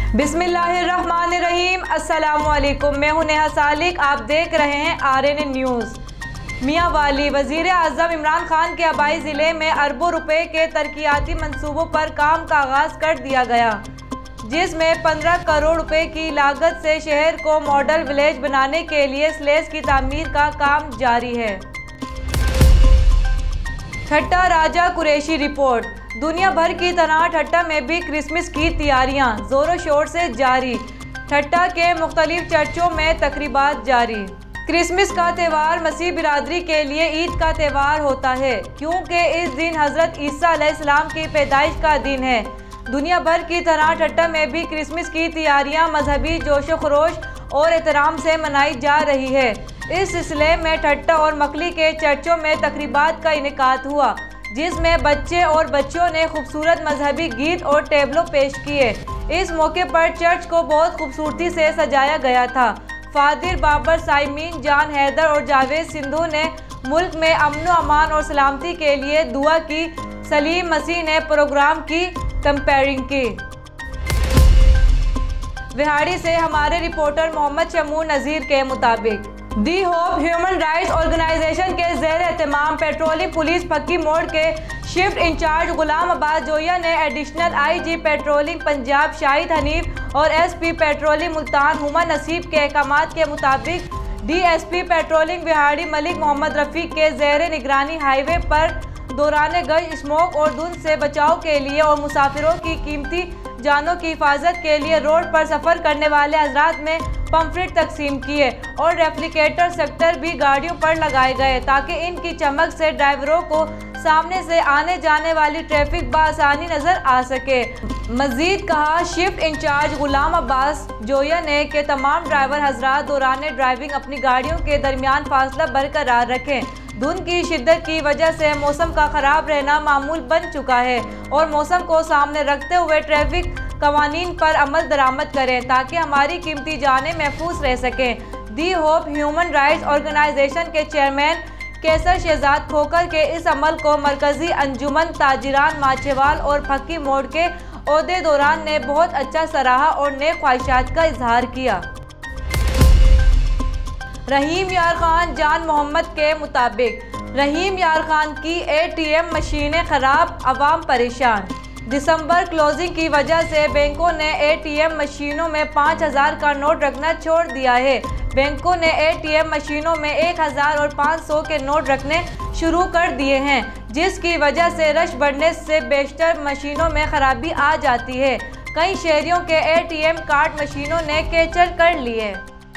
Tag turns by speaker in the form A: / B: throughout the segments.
A: बिस्मिल्लाहिर्रहमानिर्रहीम। अस्सलामुअलैकुम। मैं हूं नेहा सालिक। आप देख रहे हैं RNA न्यूज़। मियां वाली वज़ीर आज़म इमरान खान के आबाई ज़िले में अरबों रुपए के तरक्याती मंसूबों पर काम का आगाज़ कर दिया गया, जिसमें 15 करोड़ रुपए की लागत से शहर को मॉडल विलेज बनाने के लिए स्लेस की तामीर का काम जारी है। ठट्टा राजा कुरैशी रिपोर्ट। दुनिया भर की तरह ठट्टा में भी क्रिसमस की तैयारियां जोरों शोर से जारी। ठट्टा के मुख्तलिफ चर्चों में तकरीबात जारी। क्रिसमस का त्यौहार मसीह बिरादरी के लिए ईद का त्यौहार होता है, क्योंकि इस दिन हज़रत ईसा अलैहिस्सलाम की पैदाइश का दिन है। दुनिया भर की तरह ठट्टा में भी क्रिसमस की तैयारियां मजहबी जोशो खरोश और एहतराम से मनाई जा रही है। इस सिलसिले में ठट्टा और मकली के चर्चों में तकरीबात का इनेकाद हुआ, जिसमें बच्चे और बच्चियों ने खूबसूरत मजहबी गीत और टेबलो पेश किए। इस मौके पर चर्च को बहुत खूबसूरती से सजाया गया था। फादिर बाबर साइमीन जान हैदर और जावेद सिंधु ने मुल्क में अमन अमान और सलामती के लिए दुआ की। सलीम मसीह ने प्रोग्राम की कंपेयरिंग की। विहाड़ी से हमारे रिपोर्टर मोहम्मद शमूर नज़ीर के मुताबिक the hope human rights organization के ज़ेर एहतमाम पेट्रोलिंग पुलिस फक्की मोड़ के शिफ्ट इंचार्ज गुलाम अब्बास जोया ने additional IG patrolling Punjab Shahid Hanif और SP पेट्रोलिंग मुल्तान हुमा नसीब के अहकामात के मुताबिक DSP पेट्रोलिंग बिहाड़ी मलिक मोहम्मद रफ़ीक के ज़ेर निगरानी हाईवे पर दौरान गश्त स्मोक और धुंध से बचाव के लिए और मुसाफिरों की कीमती जानों की हिफाजत के लिए रोड पर सफ़र करने वाले हजरात में पम्फलेट तकसीम किए और रेफ्रिजरेटर सेक्टर भी गाड़ियों पर लगाए गए, ताकि इनकी चमक से ड्राइवरों को सामने से आने जाने वाली ट्रैफिक बआसानी नज़र आ सके। मज़ीद कहा, शिफ्ट इंचार्ज गुलाम अब्बास जोया ने कि तमाम ड्राइवर हजरात दौरान ड्राइविंग अपनी गाड़ियों के दरमियान फासला बरकरार रखें। धुंध की शिद्दत की वजह से मौसम का ख़राब रहना मामूल बन चुका है और मौसम को सामने रखते हुए ट्रैफिक कवानीन पर अमल दरामद करें, ताकि हमारी कीमती जानें महफूज रह सकें। The hope human rights organization के चेयरमैन कैसर शहजाद खोकर के इस अमल को मरकजी अंजुमन ताजिरान माचेवाल और फक्की मोड़ के ओहदेदारान ने बहुत अच्छा सराहा और नेक ख्वाहिशात का इजहार किया। रहीम यार खान जान मोहम्मद के मुताबिक रहीम यार खान की ATM मशीनें खराब, अवाम परेशान। दिसंबर क्लोजिंग की वजह से बैंकों ने ATM मशीनों में 5000 का नोट रखना छोड़ दिया है। बैंकों ने ATM मशीनों में 1000 और 500 के नोट रखने शुरू कर दिए हैं, जिसकी वजह से रश बढ़ने से बेशतर मशीनों में खराबी आ जाती है। कई शहरियों के ATM कार्ड मशीनों ने कैचर कर लिए।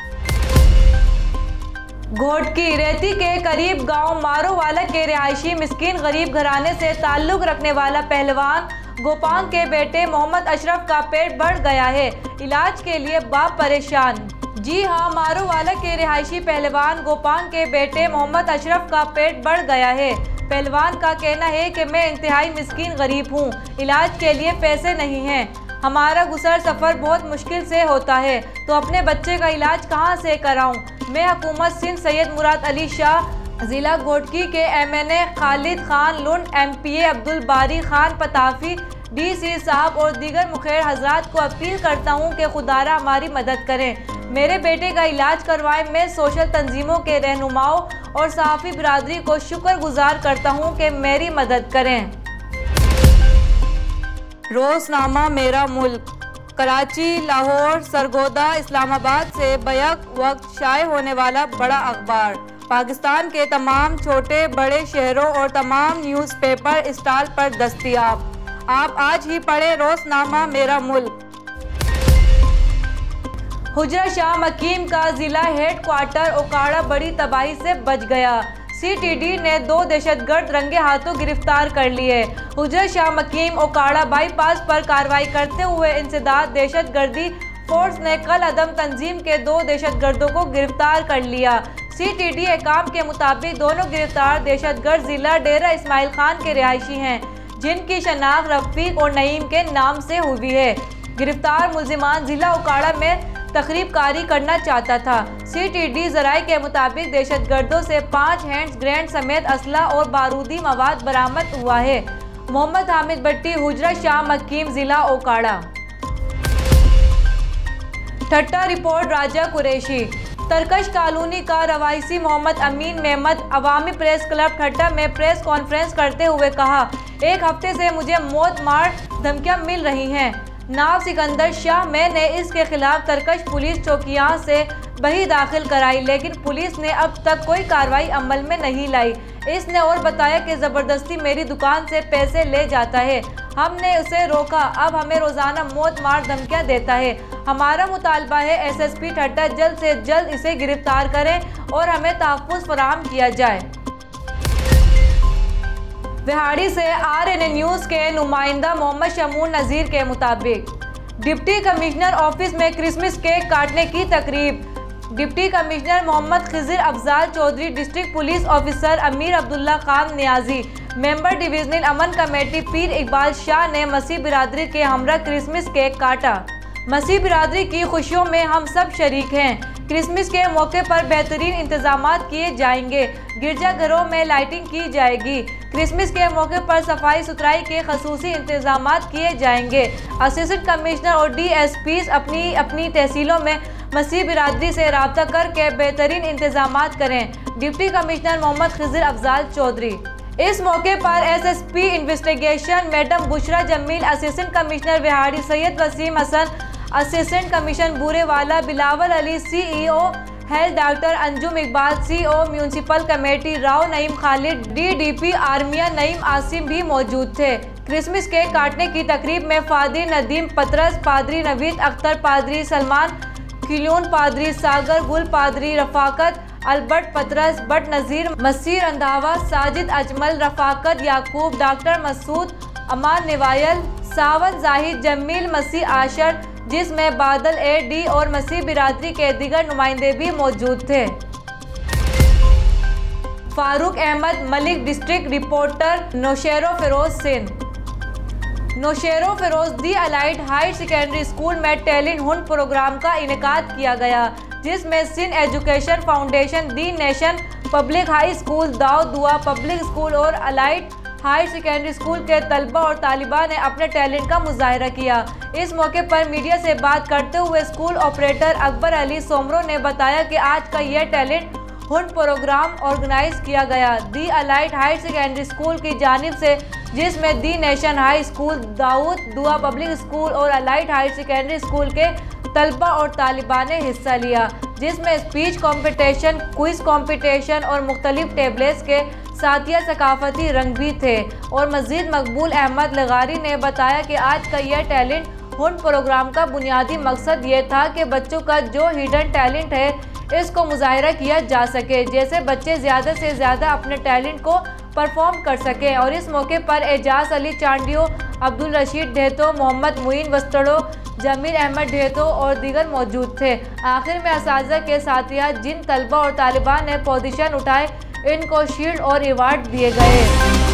A: घोटकी रेती के करीब गांव मारोवाला के रिहायशी मिस्कीन गरीब घराने से ताल्लुक़ रखने वाला पहलवान गोपांग के बेटे मोहम्मद अशरफ का पेट बढ़ गया है। इलाज के लिए बाप परेशान। जी हां, मारोवाला के रिहायशी पहलवान गोपांग के बेटे मोहम्मद अशरफ का पेट बढ़ गया है। पहलवान का कहना है कि मैं इंतहाई मिस्कीन गरीब हूं, इलाज के लिए पैसे नहीं हैं। हमारा गुजर सफ़र बहुत मुश्किल से होता है, तो अपने बच्चे का इलाज कहां से कराऊं। मैं हुकूमत सिंध सैयद मुराद अली शाह, ज़िला घोटकी के MNA खालिद खान लुंड, MPA अब्दुल बारी खान पताफी, DC साहब और दीगर मुखैर हजरात को अपील करता हूं कि खुदारा हमारी मदद करें, मेरे बेटे का इलाज करवाएं। मैं सोशल तंजीमों के रहनुमाओं और सहाफ़ी बिरादरी को शुक्रगुजार करता हूं कि मेरी मदद करें। रोज़नामा मेरा मुल्क। कराची, लाहौर, सरगोदा, इस्लामाबाद से बैक वक्त शाये होने वाला बड़ा अखबार पाकिस्तान के तमाम छोटे बड़े शहरों और तमाम न्यूज़पेपर स्टॉल पर दस्तयाब। आप आज ही पढ़ें रोज़नामा मेरा मुल्क। हुजरा शाह मकीम का ज़िला हेड क्वार्टर ओकाड़ा बड़ी तबाही से बच गया। CTD ने 2 दहशतगर्द रंगे हाथों गिरफ्तार कर लिए। हुजरा शाह मकीम ओकाड़ा बाईपास पर कार्रवाई करते हुए इंसदाद दहशतगर्दी फोर्स ने कल अदम तंजीम के 2 दहशतगर्दों को गिरफ्तार कर लिया। CTD अहकाम के मुताबिक दोनों गिरफ्तार दहशतगर्द जिला डेरा इस्माइल खान के रिहायशी हैं, जिनकी शनाख्त रफीक और नईम के नाम से हुई है। गिरफ्तार मुल्जिमान जिला ओकाड़ा में तकरीब कारी करना चाहता था। CTD ज़राए के मुताबिक दहशतगर्दों से 5 हैंड्स ग्रेनेड समेत असला और बारूदी मवाद बरामद हुआ है। मोहम्मद हामिद भट्टी, हुजरा शाह मकीम, ज़िला ओकाड़ा। ठट्टा रिपोर्ट राजा कुरैशी। तरकश कॉलोनी का रवायसी मोहम्मद अमीन मेहमद अवामी प्रेस क्लब ठट्टा में प्रेस कॉन्फ्रेंस करते हुए कहा, एक हफ्ते से मुझे मौत मार धमकियां मिल रही हैं। नाव सिकंदर शाह, मैंने इसके खिलाफ तरकश पुलिस चौकियां से बही दाखिल कराई, लेकिन पुलिस ने अब तक कोई कार्रवाई अमल में नहीं लाई। इसने और बताया कि ज़बरदस्ती मेरी दुकान से पैसे ले जाता है। हमने उसे रोका, अब हमें रोज़ाना मौत मार धमकियां देता है। हमारा मुतालबा है एसएसपी ठट्टा जल्द से जल्द इसे गिरफ्तार करें और हमें तहफ़्फ़ुज़ फराहम किया जाए। विहाड़ी से आरएनए न्यूज़ के नुमाइंदा मोहम्मद शमून नज़ीर के मुताबिक डिप्टी कमिश्नर ऑफिस में क्रिसमस केक काटने की तकरीब। Deputy commissioner Mohammad Khizar Afzal Chaudhry, district police officer Amir Abdullah Khan Niazi, member divisional अमन कमेटी पीर इकबाल शाह ने मसीह बिरादरी के हमरा क्रिसमस केक काटा। मसीह बिरादरी की खुशियों में हम सब शरीक हैं। क्रिसमस के मौके पर बेहतरीन इंतजामात किए जाएंगे। गिरजाघरों में लाइटिंग की जाएगी। क्रिसमस के मौके पर सफाई सुथराई के खसूसी इंतजामात किए जाएंगे। असिस्टेंट कमिश्नर और DSPs अपनी अपनी तहसीलों में मसीह बिरादरी से रब्ता करके बेहतरीन इंतजामात करें। Deputy commissioner Mohammad Khizar Afzal Chaudhry. इस मौके पर SSP investigation madam Bushra Jamil, assistant commissioner Vehari Syed Waseem Hassan, assistant commissioner Burewala Bilawal Ali, CEO health doctor Anjum Iqbal, CO municipal committee Rao Naeem Khalid, DDP Armia Naeem Asim भी मौजूद थे। क्रिसमस केक काटने की तकरीब में फादरी नदीम पतरस, पादरी नवीद अख्तर, पादरी सलमान खिलून, पादरी सागर गुल, पादरी रफाकत अल्बर्ट पतरस, बट नज़ीर, मसीर अंधावा, साजिद अजमल, रफाकत याकूब, डॉक्टर मसूद, अमान निवायल, सावन जाहिद, जमील मसीह आशर, जिसमें बादल AD और मसीह बिरादरी के दीगर नुमाइंदे भी मौजूद थे। Farooq Ahmed Malik, district reporter Naushahro Feroze Sindh. Naushahro Feroze the allied higher secondary school में टैलेंट हंट प्रोग्राम का इनेकाद किया गया, जिसमें Sindh education foundation, the nation public high school, Dawood Dua public school और अलाइड हायर सेकेंडरी स्कूल के तलबा और तालिबा ने अपने टैलेंट का मुजाहरा किया। इस मौके पर मीडिया से बात करते हुए स्कूल ऑपरेटर अकबर अली सोमरो ने बताया कि आज का यह टैलेंट हंट प्रोग्राम ऑर्गेनाइज किया गया the allied higher secondary school की जानिब से, जिसमें the nation high school, Dawood Dua public school और अलाइड हायर सेकेंडरी स्कूल के तलबा और तालिबा ने हिस्सा लिया, जिसमें स्पीच कंपटीशन, क्विज कंपटीशन और मुख्तलिफ टेबलेट्स के साथिया सकाफती रंग भी थे। और मजीद मकबूल अहमद लगारी ने बताया कि आज का यह टैलेंट हंट प्रोग्राम का बुनियादी मकसद ये था कि बच्चों का जो हिडन टैलेंट है इसको मुजाहिरा किया जा सके, जैसे बच्चे ज़्यादा से ज़्यादा अपने टैलेंट को परफॉर्म कर सकें। और इस मौके पर एजाज अली चांडियो, अब्दुल रशीद ढेतो, मोहम्मद मुइन वस्तड़ो, जमील अहमद ढेतो और दीगर मौजूद थे। आखिर में असातिज़ा के साथिया जिन तलबा और तालिबान ने पोजीशन उठाए, इनको शील्ड और अवार्ड दिए गए।